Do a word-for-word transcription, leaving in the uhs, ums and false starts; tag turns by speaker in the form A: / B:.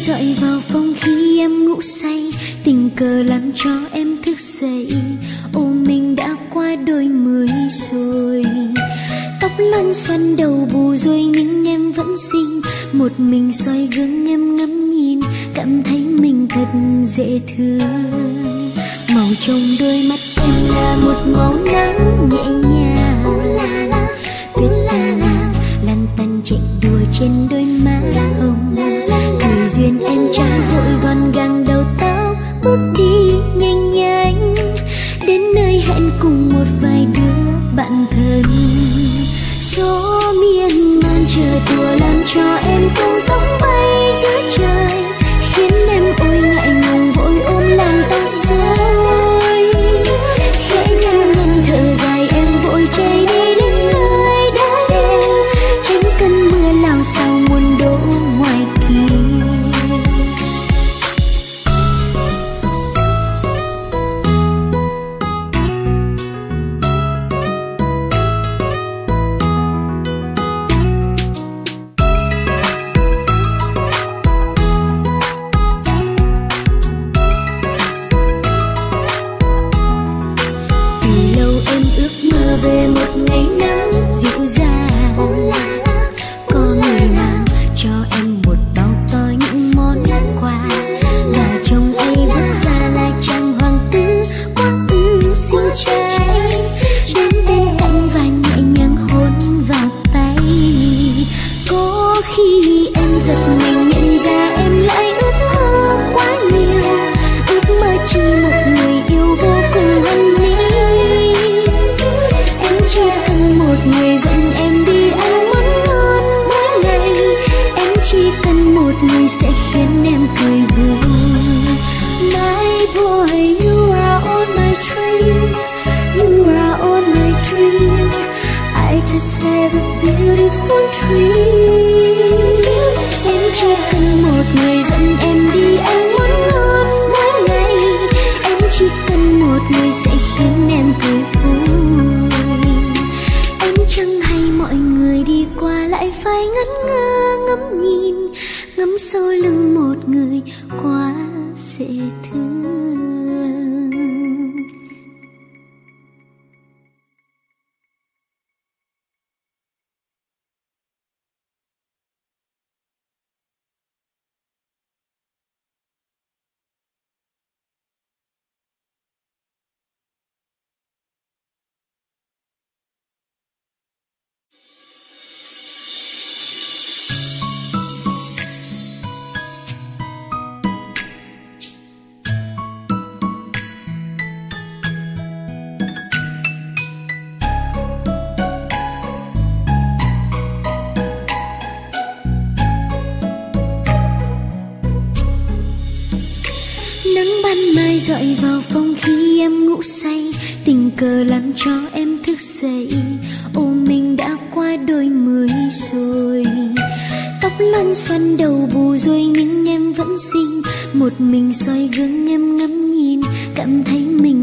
A: dọi vào phòng khi em ngủ say, tình cờ làm cho em thức dậy. Ô mình đã qua đôi mươi rồi, tóc loăn xoăn đầu bù rồi nhưng em vẫn xinh. Một mình soi gương em ngắm nhìn, cảm thấy mình thật dễ thương. Màu trong đôi mắt em là một màu nắng nhẹ nhàng, tuyết la la lăn tăn chạy đùa trên đôi má hồng. Thời duyên em chẳng vội gọn gàng đầu tóc, bước đi nhanh nhanh đến nơi hẹn cùng một vài đứa bạn thân. Gió miên man chờ đùa làm cho em tung tóc bay giữa trời, khiến em ôi ngại ngùng vội ôm làn tóc rối. Khẽ nhăn ngâm thở dài em vội chạy đi đến nơi đã đến, tránh cơn mưa lao sao muôn đổ ngoài kia. Về một ngày nắng dịu dàng, có người nào cho em một bao to những món quà, và chồng ấy bước ra là chàng hoàng tử quá ư xinh trai, đến bên cạnh và nhẹ nhàng hôn vào tay. Có khi em giật mình nhận ra em lại ước mơ quá nhiều, ước mơ chỉ một người yêu vô cùng hân mỹ. Chỉ cần một người dẫn em đi ăn món ngon mỗi ngày, em chỉ cần một người sẽ khiến em cười vui. My boy, you are all my dream, you are all my dream. I just have a beautiful dream. Em chỉ cần một người dẫn em đi ăn món ngon mỗi ngày, em chỉ cần một người sẽ khiến em cười vui. Chẳng hay mọi người đi qua lại phải ngẩn ngơ ngắm nhìn, ngắm sau lưng một người quá dễ thương. Dọi vào phòng khi em ngủ say, tình cờ làm cho em thức dậy. Ô mình đã qua đôi mươi rồi, tóc loăn xoăn đầu bù rồi nhưng em vẫn xinh. Một mình soi gương em ngắm nhìn, cảm thấy mình